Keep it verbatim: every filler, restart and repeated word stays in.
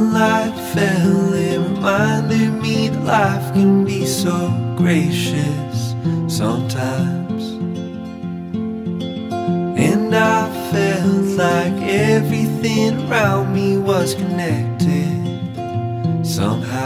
sunlight fell, it reminded me that life can be so gracious sometimes. And I felt like everything around me was connected somehow.